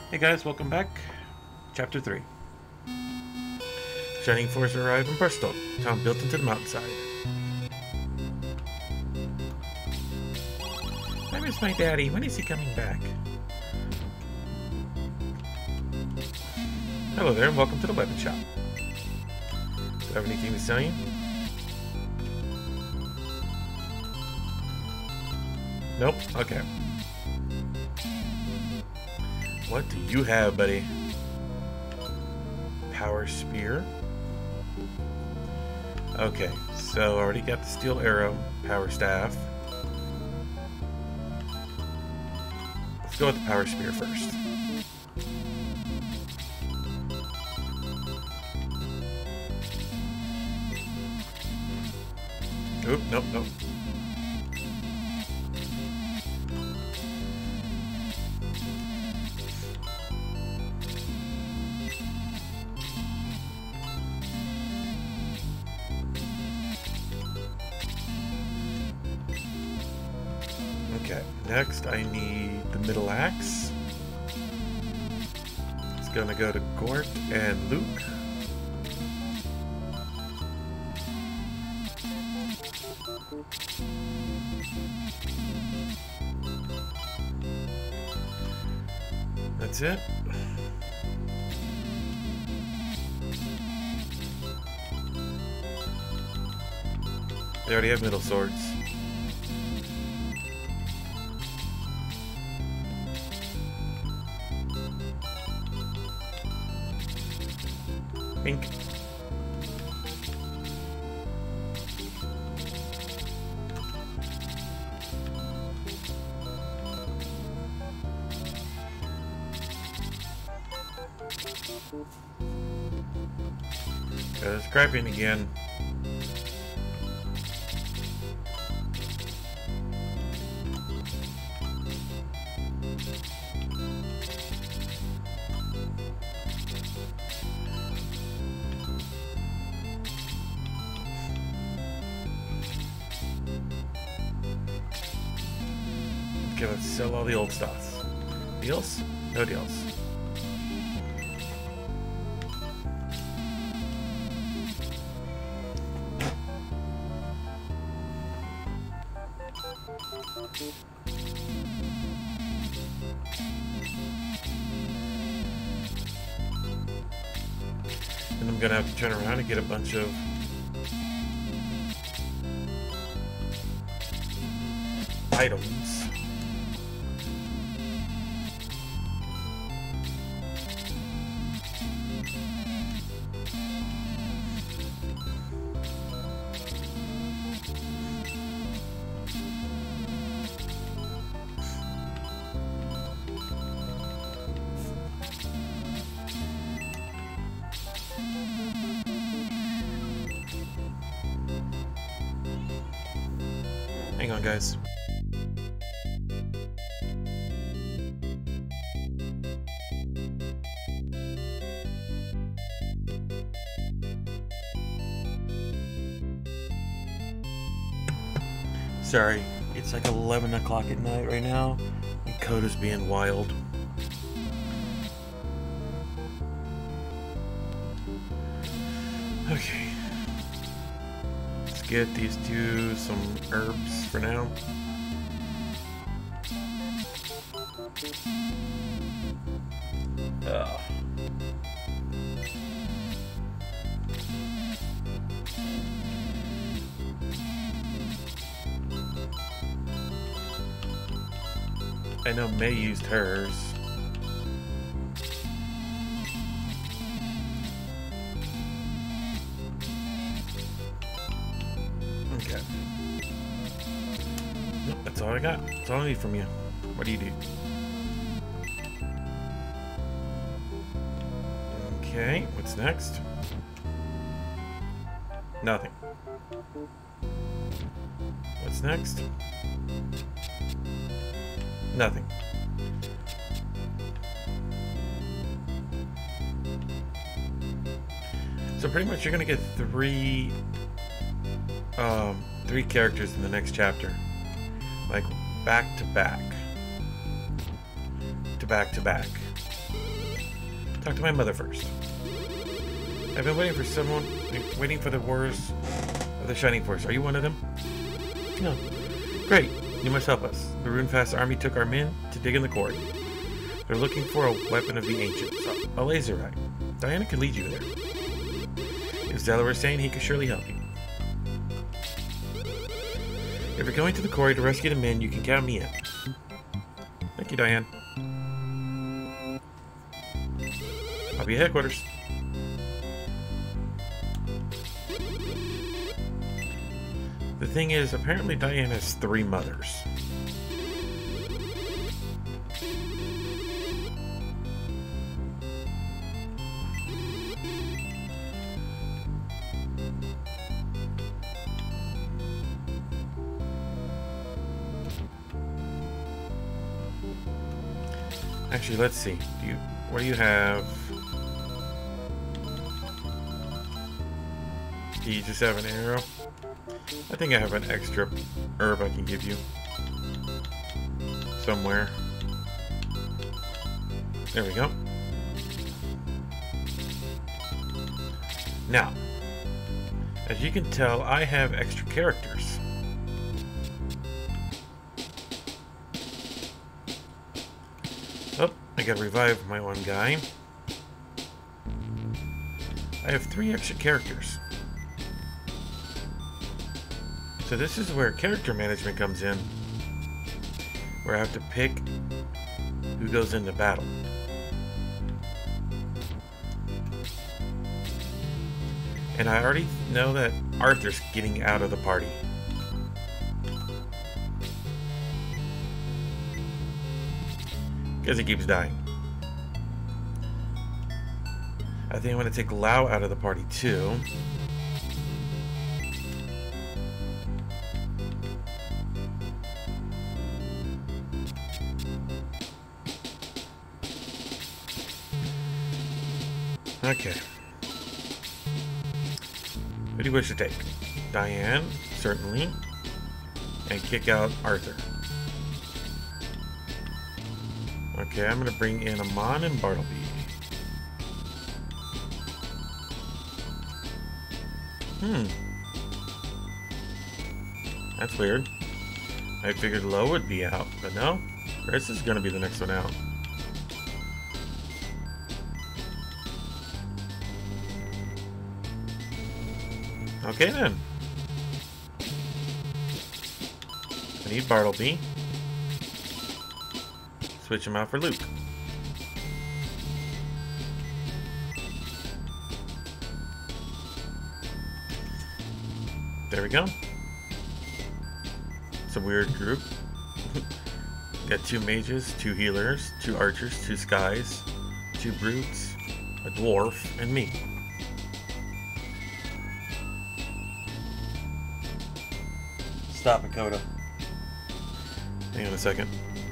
Hey guys, welcome back. Chapter 3. Shining Force arrive in Bristol, town built into the mountainside. I miss my daddy. When is he coming back? Hello there and welcome to the weapon shop. Do you have anything to sell you? Nope? Okay. What do you have, buddy? Power spear. Okay, so already got the steel arrow, power staff. Let's go with the power spear first. Oop, nope, nope. Okay, next I need the middle axe. It's gonna go to Gort and Luke. That's it. They already have middle swords. Pink. Got scrapping again. Okay, let's sell all the old stuff. Deals? No deals. And I'm gonna have to turn around and get a bunch of items. Hang on, guys. Sorry, it's like 11 o'clock at night right now, and Coda's being wild. Okay. Let's get these two some herbs for now. Ugh. I know May used hers. Okay. Nope, that's all I got. That's all I need from you. What do you do? Okay, what's next? Nothing. What's next? Nothing. So pretty much you're gonna get three characters in the next chapter. Like back to back. To back to back. Talk to my mother first. I've been waiting for the wars of the Shining Force. Are you one of them? No. Great. You must help us. The Runefast army took our men to dig in the quarry. They're looking for a weapon of the ancients, a laser eye. Diana could lead you there. If Zeller was saying he could surely help you. If you're going to the quarry to rescue the men, you can count me in. Thank you, Diane. I'll be at headquarters. The thing is, apparently Diane has 3 mothers. Actually, let's see. What do you have? Do you just have an arrow? I think I have an extra herb I can give you. Somewhere. There we go. Now, as you can tell, I have extra characters. Oh, I gotta revive my one guy. I have 3 extra characters. So this is where character management comes in, where I have to pick who goes into battle. And I already know that Arthur's getting out of the party. Because he keeps dying. I think I'm going to take Lau out of the party too. Okay. Who do you wish to take? Diane, certainly. And kick out Arthur. Okay, I'm going to bring in Amon and Bartleby. That's weird. I figured Lo would be out, but no. Chris is going to be the next one out. Okay then. I need Bartleby. Switch him out for Luke. There we go. It's a weird group. Got 2 mages, 2 healers, 2 archers, 2 skies, 2 brutes, a dwarf, and me. Stop it, Coda. Hang on a second.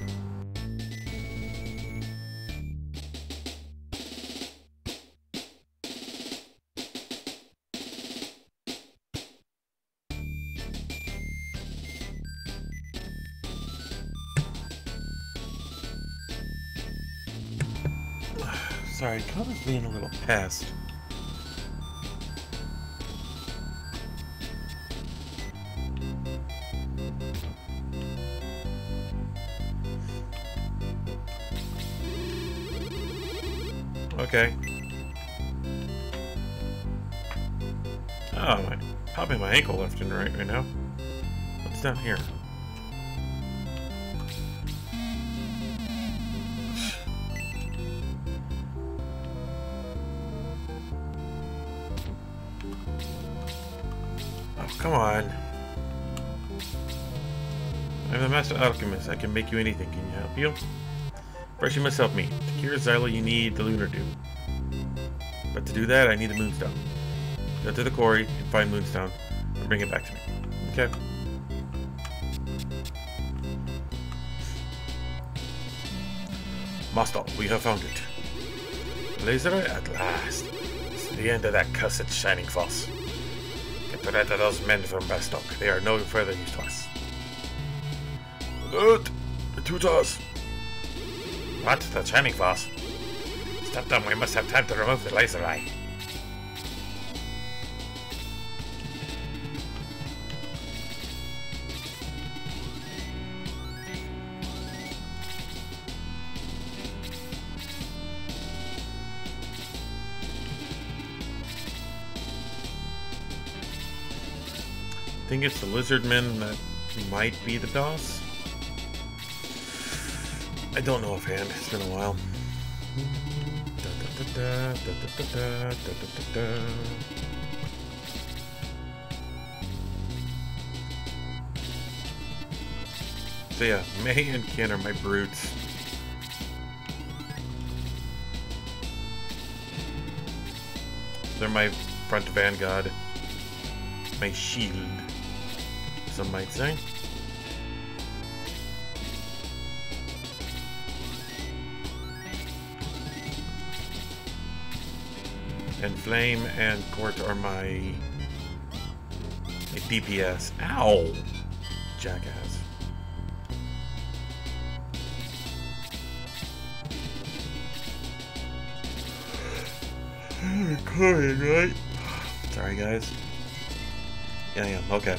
Sorry, Coda's being a little pest. Okay. Oh, I'm popping my ankle left and right now. What's down here? Oh, come on. I'm the Master Alchemist. I can make you anything. Can you help you? First, you must help me. To cure Xylo, you need the Lunar Dew. But to do that, I need the Moonstone. Go to the quarry and find Moonstone and bring it back to me. Okay. Master, we have found it. Laser at last. It's the end of that cursed Shining Force. Get rid of those men from Bastock. They are no further use to us. The Tutors. What? The Shining Force? Dum, we must have time to remove the laser eye. I think it's the lizardmen that might be the boss. I don't know offhand. It's been a while. So yeah, May and Ken are my brutes. They're my front vanguard. My shield, some might say. And Flame and Court are my DPS. Ow! Jackass. Recording, right? Sorry, guys. Yeah, okay.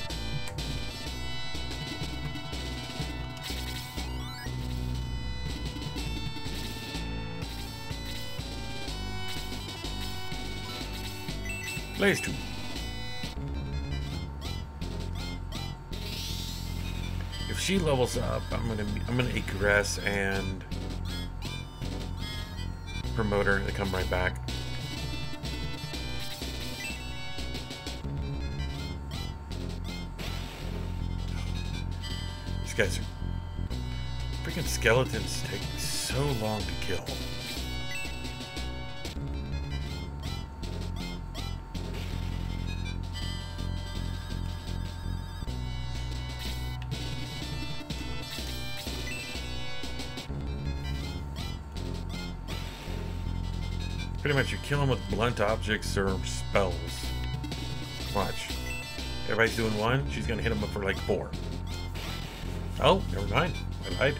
Blaze 2. If she levels up, I'm gonna egress and promote her to come right back. These guys are freaking skeletons take so long to kill. Pretty much you kill them with blunt objects or spells. Watch. Everybody's doing 1, she's gonna hit them up for like 4. Oh, never mind. I lied.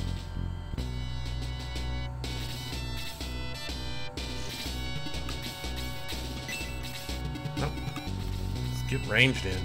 Nope. Let's get ranged in.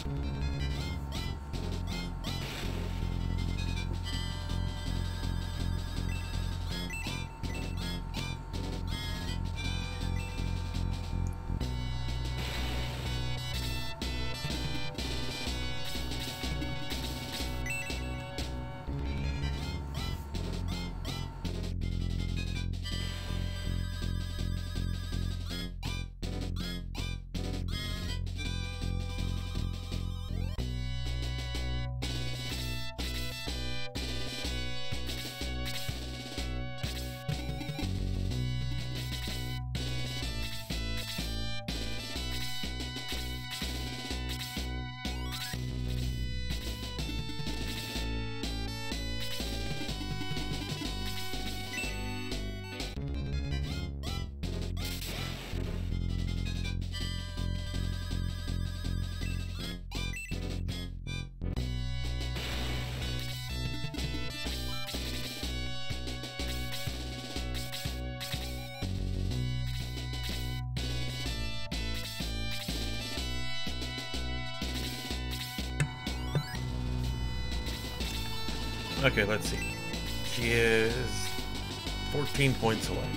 Okay, let's see. She is 14 points away.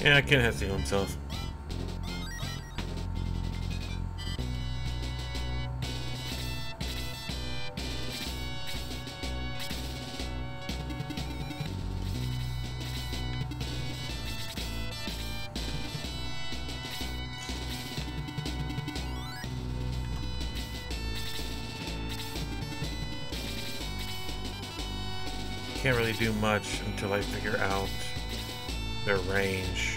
Yeah, Ken has to heal himself. Can't really do much until I figure out their range.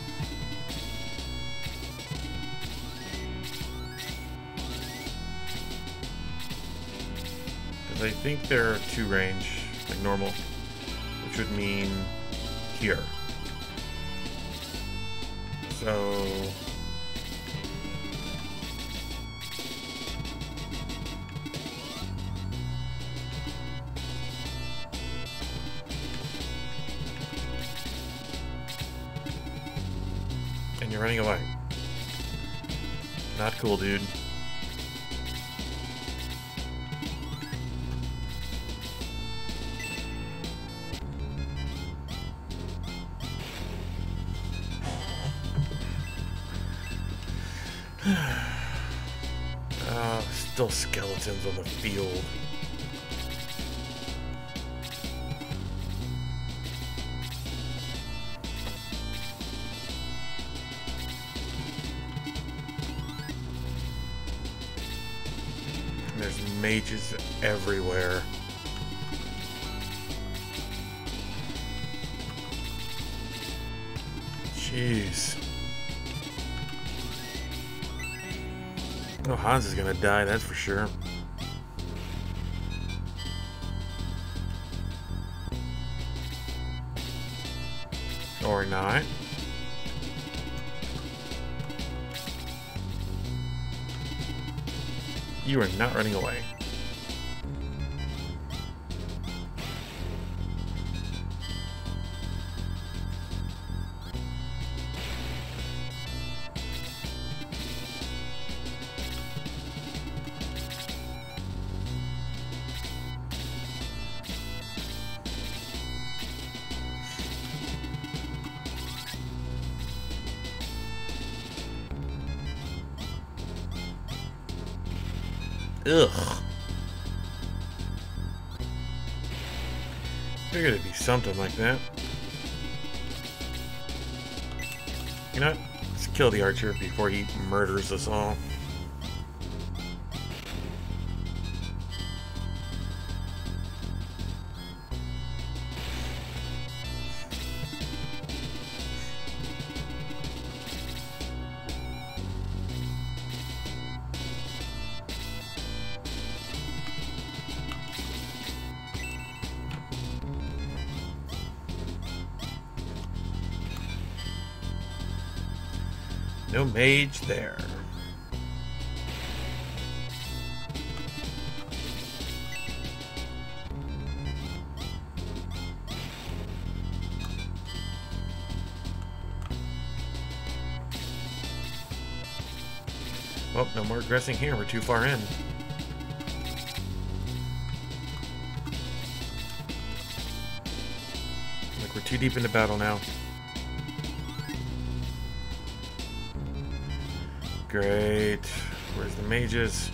Because I think they're 2 range, like normal, which would mean here. So... and you're running away. Not cool, dude. Still skeletons on the field. There's mages everywhere. Jeez. Oh, Hans is gonna die, that's for sure. Or not. You are not running away. Ugh. Figured it'd be something like that. You know what? Let's kill the archer before he murders us all. No mage there. Well, no more aggressing here. We're too far in. Like we're too deep into battle now. Great. Where's the mages?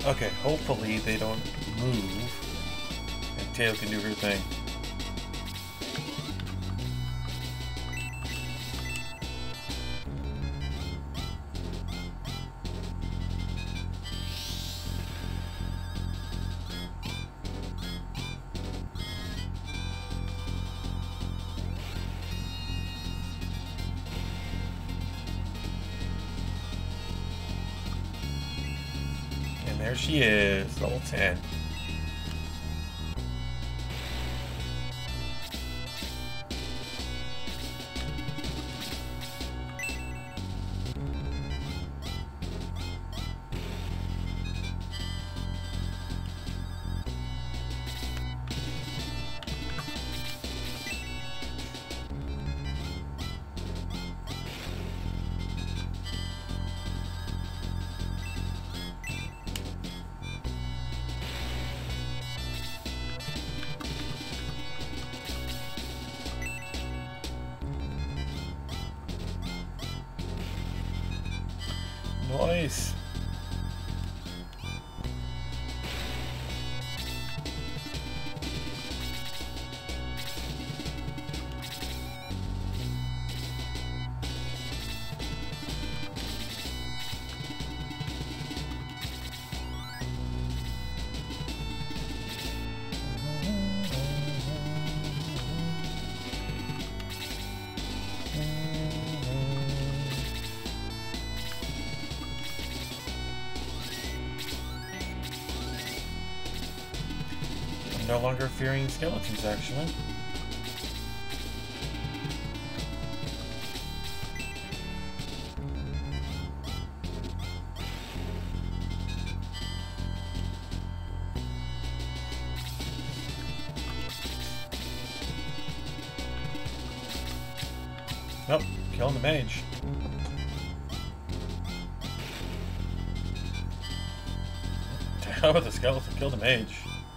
Okay, hopefully they don't move and Tail can do her thing. There she is, level 10. Nice. No longer fearing skeletons, actually. Nope, killing the mage. To hell with the skeleton, kill the mage.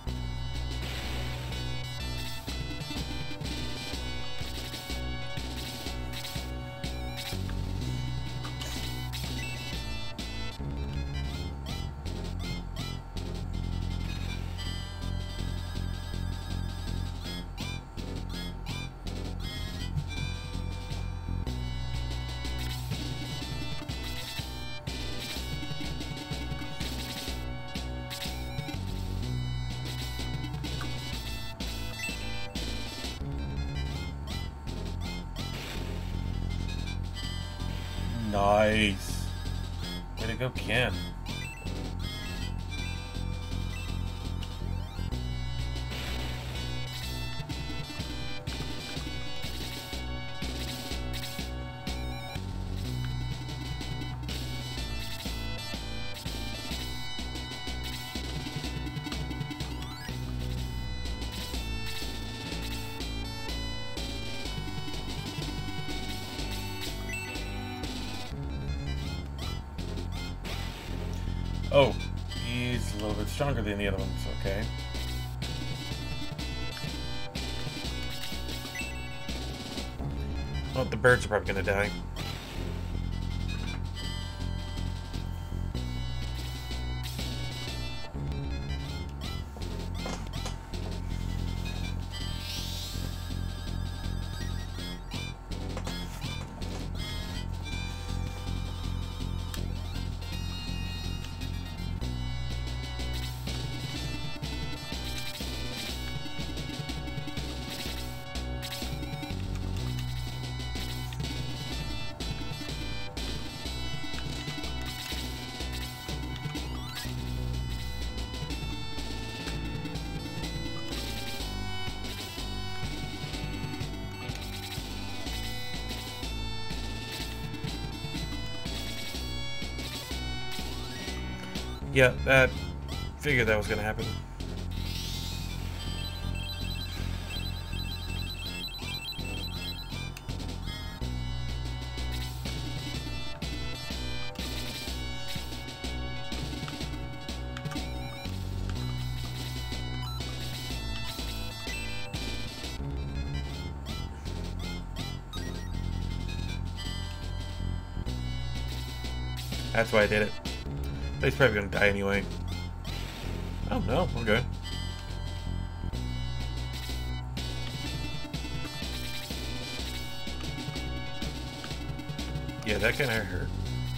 Nice. Way to go, Ken. Oh, he's a little bit stronger than the other ones, okay. Well, the birds are probably gonna die. Yeah, that figured that was gonna happen. That's why I did it. But he's probably gonna die anyway. Oh, no. Okay. Yeah, that kind of hurt.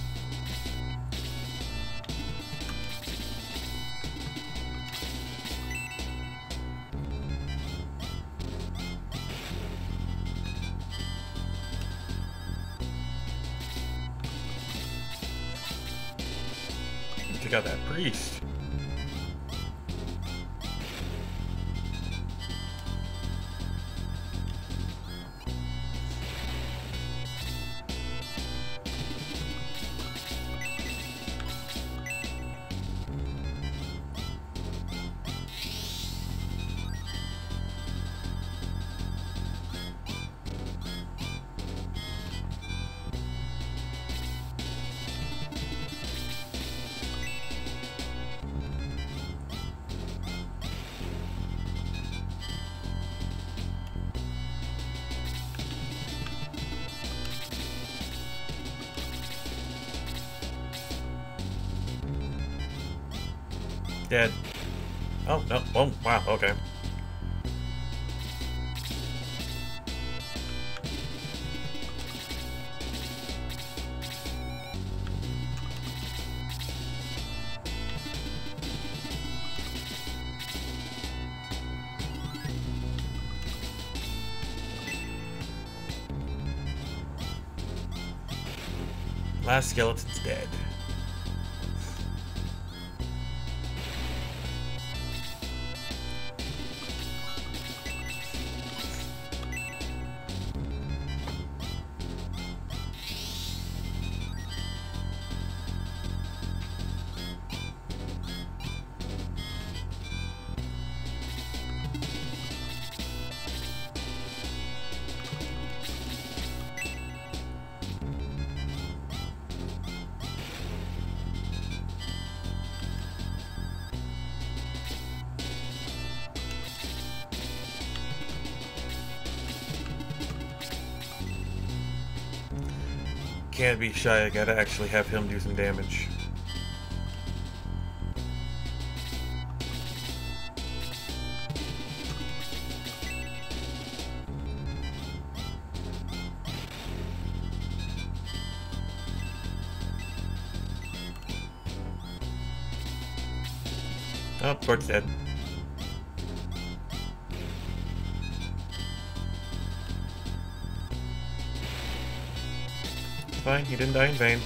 Take out that priest. Dead. Oh, no. Oh, wow. Okay. Last skeleton's dead. Can't be shy, I gotta actually have him do some damage. Oh, Port's dead. Fine, he didn't die in vain.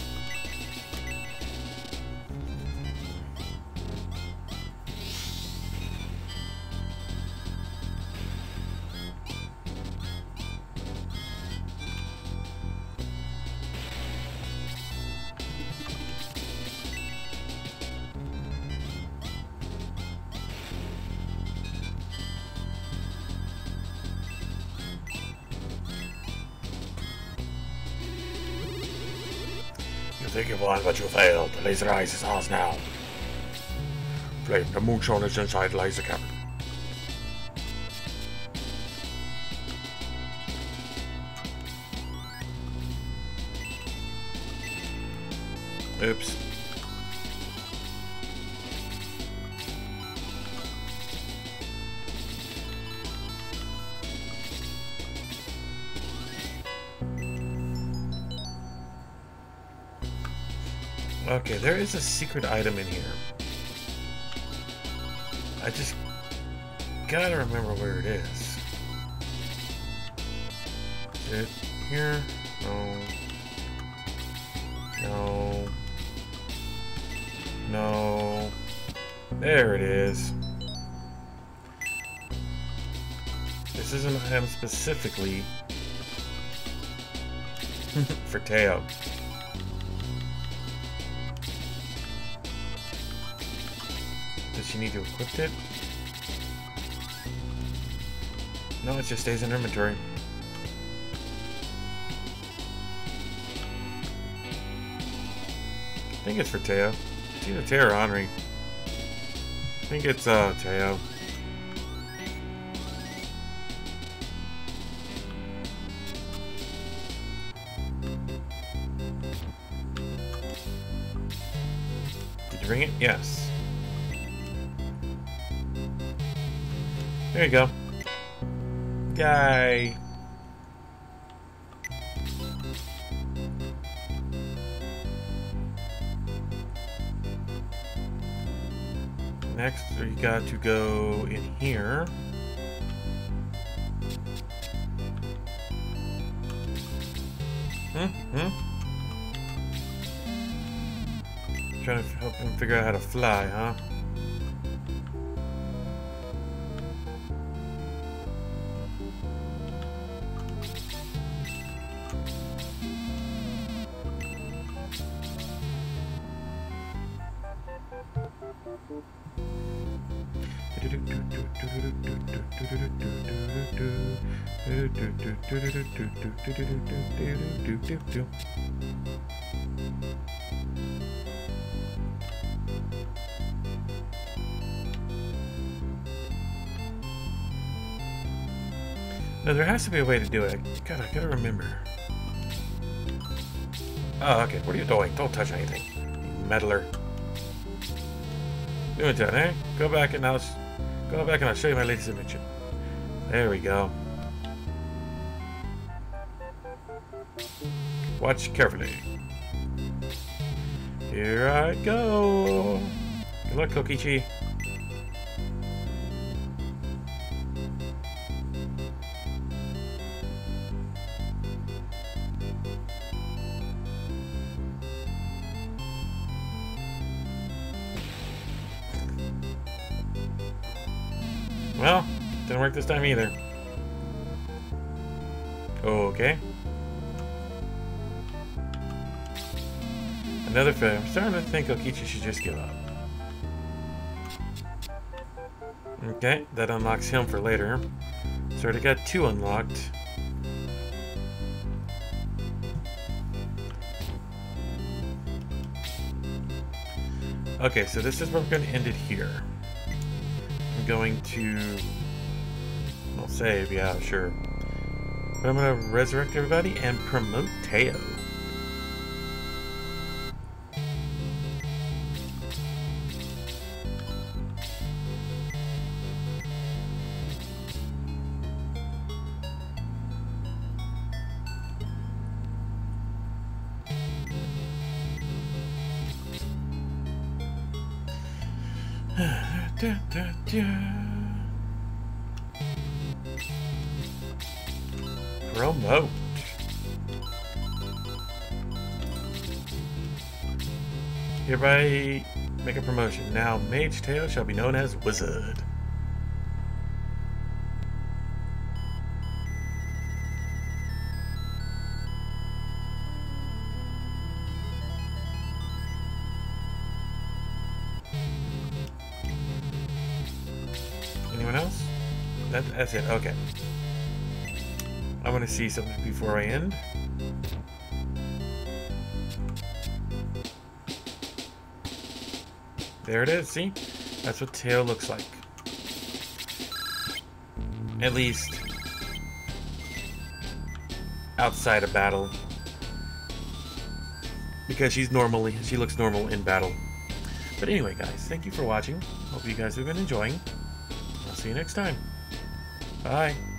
You think you've won, but you failed. The laser eyes is ours now. Flame, the moonshone is inside the laser cabin. Oops. Okay, there is a secret item in here. I just gotta remember where it is. Is it here? No. No. No. There it is. This is an item specifically for Teo. Does she need to equip it? No, it just stays in her inventory. I think it's for Teo. It's either Teo or Henri. I think it's Teo. Did you bring it? Yes. There you go. Guy. Next, we got to go in here. Trying to help him figure out how to fly, huh? No, there has to be a way to do it. God, I gotta remember. Oh, okay. What are you doing? Don't touch anything, you meddler. Doing that, eh? Go back and I'll show you my latest invention. There we go. Watch carefully. Here I go. Good luck, Kokichi. Well, didn't work this time either. Okay. Another failure. I'm starting to think Okichi should just give up. Okay, that unlocks him for later. So already got 2 unlocked. Okay, so this is where we're going to end it here. I'm going to... I'll save, yeah, sure. But I'm going to resurrect everybody and promote Teo. Promote. Hereby make a promotion. Now Mage Teo shall be known as Wizard. Anyone else? That's it. Okay. I want to see something before I end. There it is. See? That's what Teo looks like. At least outside of battle. Because she looks normal in battle. But anyway, guys, thank you for watching. Hope you guys have been enjoying. I'll see you next time. Bye.